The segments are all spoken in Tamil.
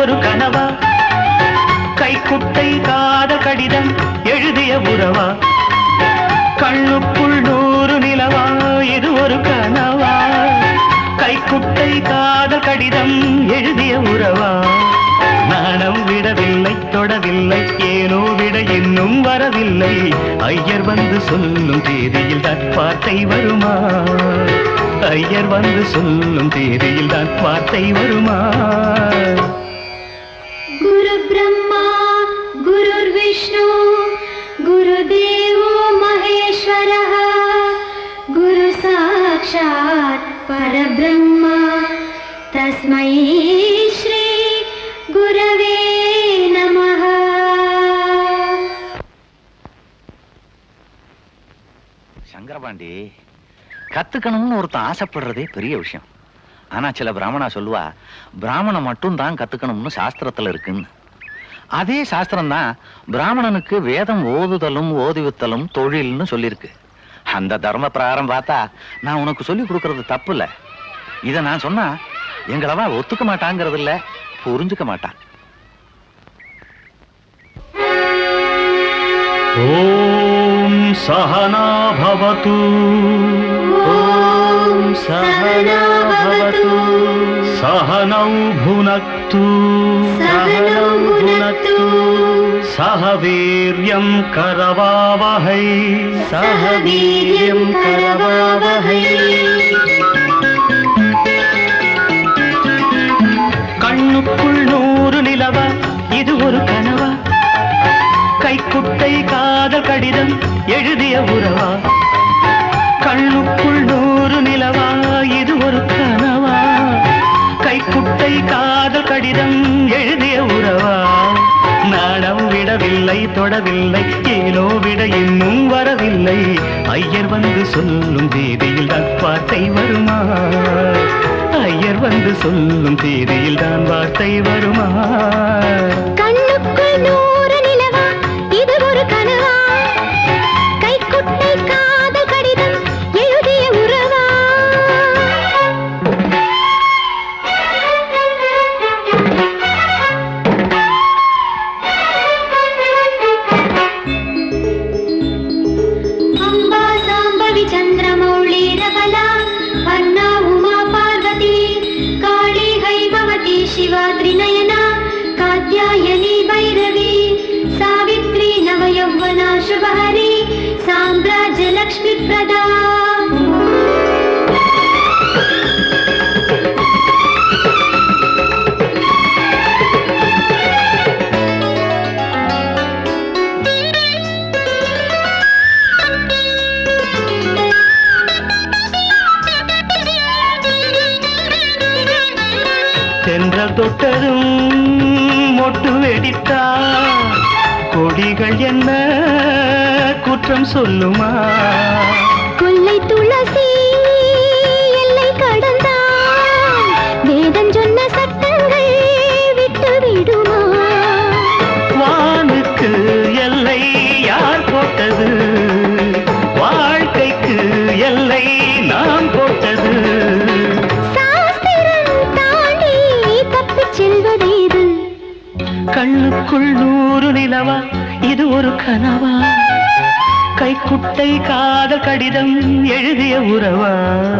ஒரு கனவா கைக்குட்டை காதல் கடிதம் எழுதிய உறவா கண்ணுக்குள் 100 நிலவா இது ஒரு கனவா கைக்குட்டை காதல் கடிதம் எழுதிய உறவா நாணம் விடவில்லை தொடவில்லை ஏனோ விட இன்னும் வரவில்லை ஐயர் வந்து சொல்லும் தேதியில் தான் வார்த்தை வருமா ஐயர் வந்து சொல்லும் தேதியில் தான் வார்த்தை வருமா குரு பிரம்மா குருர் விஷ்ணு குருதேவோ மகேஸ்வரः குரு சாக்ஷாத் பரபிரம்மா தஸ்மை ஸ்ரீ குரவே நமः. சங்கரபாண்டி, கத்துக்கணும்னு ஒருத்தன் ஆசைப்படுறதே பெரிய விஷயம். ஆனா சில பிராமணா சொல்லுவா பிராமணன் மட்டும் தான் கத்துக்கணும்னு சாஸ்திரத்துல இருக்குன்னு. அதே சாஸ்திரம் தான் பிராமணனுக்கு வேதம் ஓதுதலும் ஓதுவித்தலும் தொழில்னு சொல்லியிருக்கு. அந்த தர்ம பிரகாரம் பார்த்தா நான் உனக்கு சொல்லி கொடுக்கறது தப்பு இல்ல. இதை நான் சொன்னா எங்களவா ஒத்துக்க மாட்டாங்கிறது இல்ல, புரிஞ்சுக்க மாட்டான். ஓம் சஹனா பவது ஓம் சஹனா பவது சஹனௌ புனக்து சஹனௌ புனக்து சஹ வீர்யம் கரவாவஹை சஹ வீர்யம் கரவாவஹை. கண்ணுக்குள் 100 நிலவா இது ஒரு கனவா கைக்குட்டை காதல் கடிதம் எழுதிய உறவா கண்ணுக்குள் 100 நிலவா இது ஒரு கனவா கைக்குட்டை காதல் கடிதம் எழுதிய உறவா நாணம் விடவில்லை தொடவில்லை ஏனோ விட இன்னும் வரவில்லை ஐயர் வந்து சொல்லும் தேதியில் தான் வார்த்தை வருமா ஐயர் வந்து சொல்லும் தேதியில் தான் வார்த்தை வருமா. கண்ணுக்குள் 100 நிலவா இது ஒரு கனவா கைக்குட்டை காதல் கடிதம் எழுதிய உறவா அம்பா சாம்பவி சந்திரமௌளி ரபலா அண்ணா உமா பார்வதி காளி ஹைபவதி சிவா த்ரிநயனா காத்யாயனி பைரவி சாவித்ரி நவயௌவனா சுபஹரி சாம்ராஜ்ய லக்ஷ்மி பிரதா. தென்றல் தொட்டதும் மொட்டு வெடித்தா கொடிகள் என்ன குற்றம் சொல்லுமா கொல்லை துளசி எல்லை கடந்தான் வேதம் சொன்ன சட்டங்கள் விட்டு விடுமா வானுக்கு எல்லை யார் போட்டது வாழ்க்கைக்கு எல்லை நாம் போட்டது சாஸ்திரம் தாண்டி தப்பிச் செல்வதேது கண்ணுக்குள் 100 நிலவா இது ஒரு கனவா கைக்குட்டை காதல் கடிதம் எழுதிய உறவா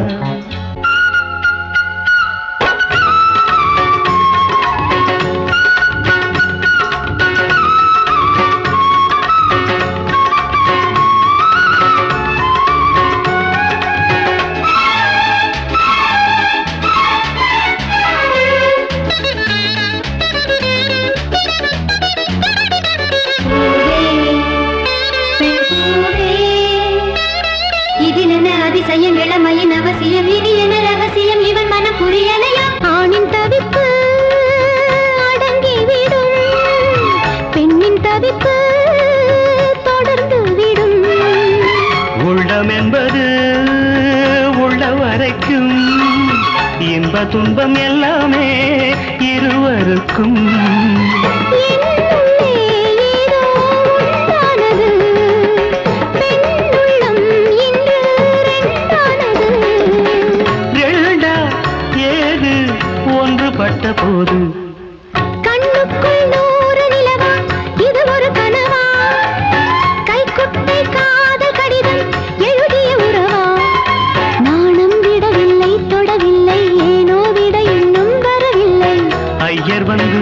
அதிசயம் இளமையின் அவசியம் இது என ரகசியம் இவன் மனம் புரியலையா ஆணின் தவிப்பு அடங்கிவிடும் பெண்ணின் தவிப்பு தொடர்ந்து விடும் உள்ளம் என்பது உள்ள வரைக்கும் இன்ப துன்பம் எல்லாமே இருவருக்கும் போது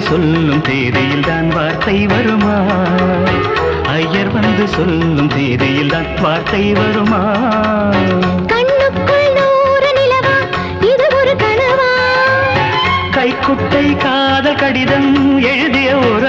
சொல்லும் தேதியில் தான் வார்த்தை வருமா? ஐயர் வந்து சொல்லும் தேதியில் தான் வார்த்தை வருமா? கண்ணுக்குள் 100 நிலவா, இது ஒரு கனவா? கைக்குட்டை காதல் கடிதம் எழுதிய ஒரு